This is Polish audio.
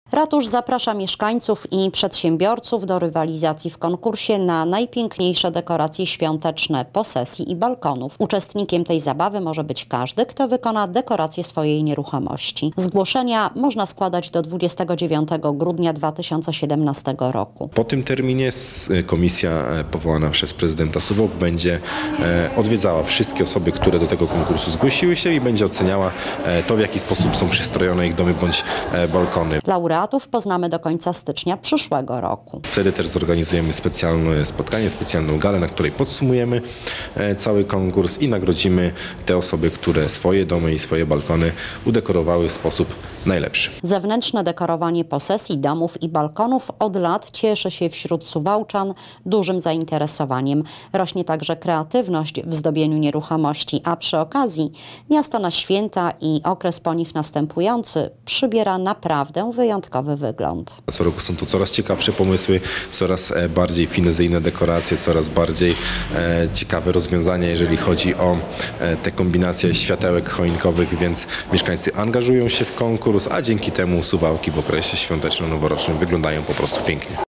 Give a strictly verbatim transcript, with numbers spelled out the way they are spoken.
Ratusz zaprasza mieszkańców i przedsiębiorców do rywalizacji w konkursie na najpiękniejsze dekoracje świąteczne posesji i balkonów. Uczestnikiem tej zabawy może być każdy, kto wykona dekorację swojej nieruchomości. Zgłoszenia można składać do dwudziestego dziewiątego grudnia dwa tysiące siedemnastego roku. Po tym terminie komisja powołana przez prezydenta Suwałk będzie odwiedzała wszystkie osoby, które do tego konkursu zgłosiły się i będzie oceniała to, w jaki sposób są przystrojone ich domy bądź balkony. Laureatów poznamy do końca stycznia przyszłego roku. Wtedy też zorganizujemy specjalne spotkanie, specjalną galę, na której podsumujemy cały konkurs i nagrodzimy te osoby, które swoje domy i swoje balkony udekorowały w sposób najlepszy. Zewnętrzne dekorowanie posesji, domów i balkonów od lat cieszy się wśród Suwałczan dużym zainteresowaniem. Rośnie także kreatywność w zdobieniu nieruchomości, a przy okazji miasto na święta i okres po nich następujący przybiera naprawdę wyjątkowy wygląd. Co roku są tu coraz ciekawsze pomysły, coraz bardziej finezyjne dekoracje, coraz bardziej e, ciekawe rozwiązania, jeżeli chodzi o e, te kombinacje światełek choinkowych, więc mieszkańcy angażują się w konkurs, a dzięki temu Suwałki w okresie świąteczno-noworocznym wyglądają po prostu pięknie.